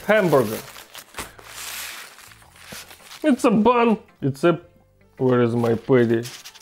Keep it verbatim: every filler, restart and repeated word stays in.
Hamburger. It's a bun. It's a... Where is my patty?